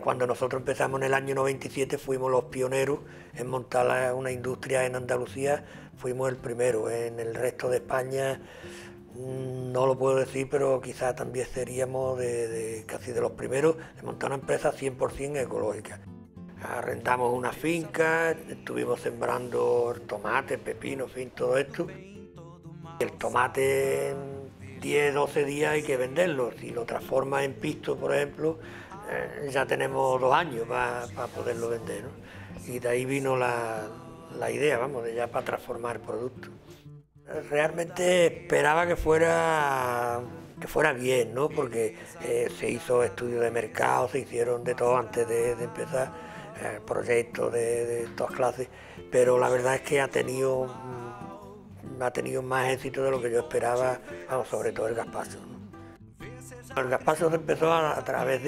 Cuando nosotros empezamos en el año 97 fuimos los pioneros en montar una industria en Andalucía, fuimos el primero. En el resto de España no lo puedo decir, pero quizás también seríamos casi de los primeros de montar una empresa 100% ecológica. Arrendamos una finca, estuvimos sembrando tomate, pepino, en fin, todo esto. El tomate en 10, 12 días hay que venderlo. Si lo transformas en pisto, por ejemplo, ya tenemos 2 años para poderlo vender, ¿no? Y de ahí vino la idea, vamos, de ya para transformar el producto. Realmente esperaba que fuera bien, ¿no? Porque se hizo estudio de mercado, se hicieron de todo antes de empezar, proyectos de todas clases, pero la verdad es que ha tenido más éxito de lo que yo esperaba, vamos, sobre todo el gazpacho, ¿no? El gazpacho se empezó a través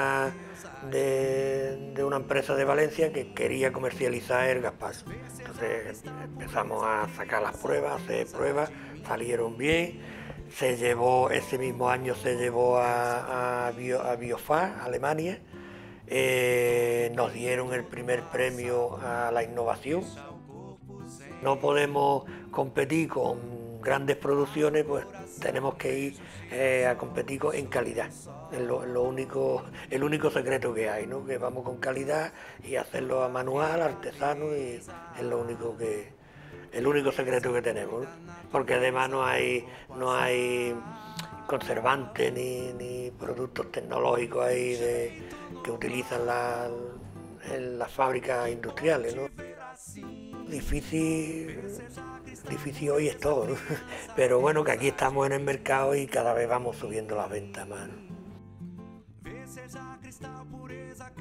de una empresa de Valencia que quería comercializar el gazpacho. Entonces empezamos a sacar las pruebas, hacer pruebas, salieron bien. Ese mismo año se llevó a Biofar, Alemania. Nos dieron el primer premio a la innovación. No podemos competir con grandes producciones, pues tenemos que ir a competir en calidad. Es el único secreto que hay, ¿no? Que vamos con calidad y hacerlo a manual, artesano, y es el único secreto que tenemos, ¿no? Porque además no hay conservantes ni productos tecnológicos ahí que utilizan en las fábricas industriales, ¿no? Difícil, difícil hoy es todo, ¿no? Pero bueno, que aquí estamos en el mercado y cada vez vamos subiendo las ventas más, ¿no?